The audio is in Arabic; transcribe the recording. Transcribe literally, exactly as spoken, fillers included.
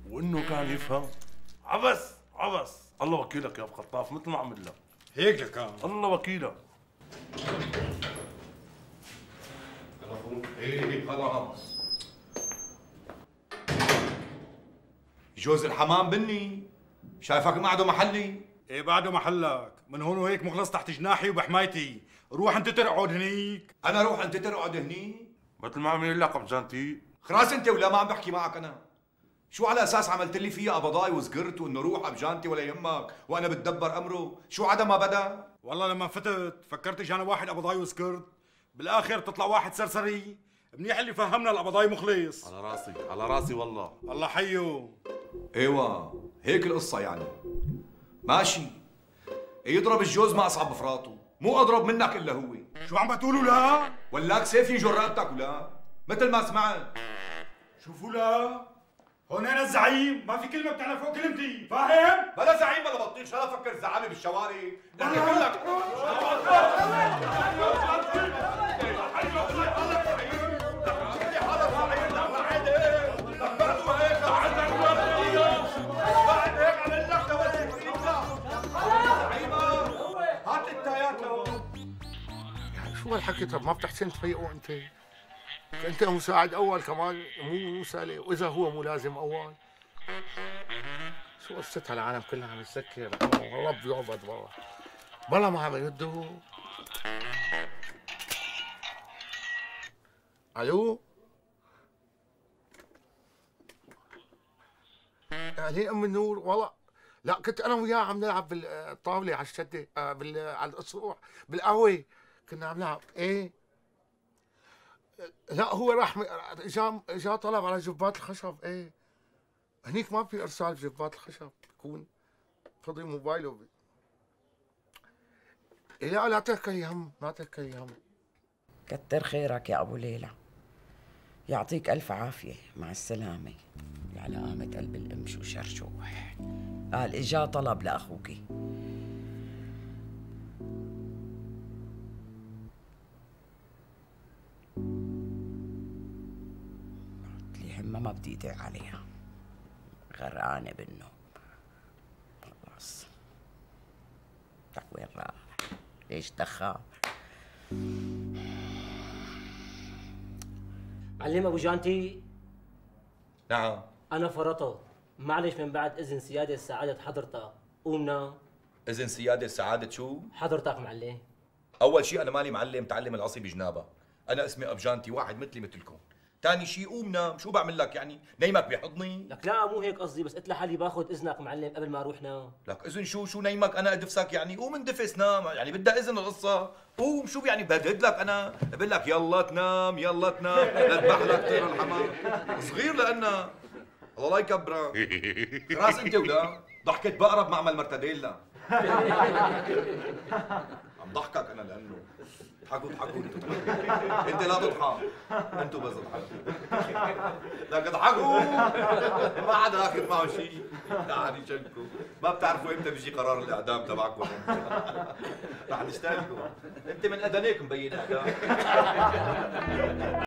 وانه كان يفهم. عبس عبس، الله وكيلك يا ابو خطاف، مثل ما عمل لك هيك لكان. الله وكيلك. ايه خلاص. جوز الحمام بني، شايفك معده محلي. ايه بعده محلك، من هون وهيك مخلص تحت جناحي وبحمايتي، روح انت ترقد هنيك. انا روح انت ترقد هني؟ مثل ما عمل لك ابو جانتي. خلاص انت ولا ما عم بحكي معك انا. شو على اساس عملت لي فيها قبضاي وسكرت وانه روح ابجانتي ولا يهمك وانا بتدبر امره؟ شو عدا ما بدا؟ والله لما فتت فكرت اجانا واحد قبضاي وسكرت، بالاخر تطلع واحد سرسري. منيح اللي فهمنا القبضاي مخلص. على راسي على راسي والله. الله حيه. ايوه هيك القصه يعني. ماشي، يضرب الجوز ما اصعب بفراطه، مو اضرب منك الا هو. شو عم بتقولوا لا؟ ولاك سيف ينجر رقبتك ولا؟ مثل ما سمعت. شوفوا لا، هون انا الزعيم، ما في كلمه بتعلى فوق كلمتي، فاهم؟ بلا زعيم بلا بطيخ، شو فكر الزعامه بالشوارع؟ نحن كلك هات التايات لو يعني شو هالحكي؟ طب ما بتحسن تفيقوا انت؟ انت مساعد اول كمان، مو مسألة، واذا هو ملازم اول شو قصتها؟ العالم كلها عم تسكر، رب يعبد والله، بلا ما عم يردوا. الو، اهلين ام النور. والله لا، كنت انا وياه عم نلعب بالطاوله على الشده، بال على الاسطوح بالقهوه كنا عم نلعب. ايه لا، هو راح اجا اجا طلب على جبات الخشب. ايه هنيك ما في ارسال بجبات الخشب، بكون فضي موبايله ب... إيه لا لا تحكي هم، لا تحكي هم. كتر خيرك يا ابو ليلى، يعطيك الف عافيه، مع السلامه. يا على قامة قلب الام شو شرشوح. قال اجا طلب لاخوك. لي همه ما بدي ادعي عليها، غرقانه بالنوم خلاص. طيب وين راح؟ ليش تخاف؟ علم ابو جانتي. نعم. انا فرطت، معلش من بعد اذن سياده سعاده حضرتك قومنا. اذن سياده سعاده شو؟ حضرتك معلم. اول شيء انا مالي معلم، تعلم العصي بجنابك. انا اسمي ابجانتي، واحد مثلي مثلكم. ثاني شيء قوم نام، شو بعمل لك يعني؟ نيمك بحضني؟ لك لا مو هيك قصدي، بس قلت لحالي باخذ اذنك معلم قبل ما اروح نام. لك اذن شو؟ شو نيمك انا ادفسك يعني؟ قوم اندفس نام، يعني بدها اذن القصه. قوم، شو يعني بهدد لك انا؟ بقول لك يلا تنام يلا تنام، لذبح لك طير الحمام. صغير لأنا الله لا يكبرك. خلاص انت ولا ضحكت بقرب معمل مرتديلا. عم ضحكك انا لانه اضحكوا اضحكوا انتوا تضحكوا. انت لا تضحك، انتوا بس اضحكوا. لك اضحكوا، ما حدا اخذ معه شيء. تعالوا شلكوا، ما بتعرفوا امتى بيجي قرار الاعدام تبعكم. رح نشتغلكم، انت من ادنيك مبين اعدام.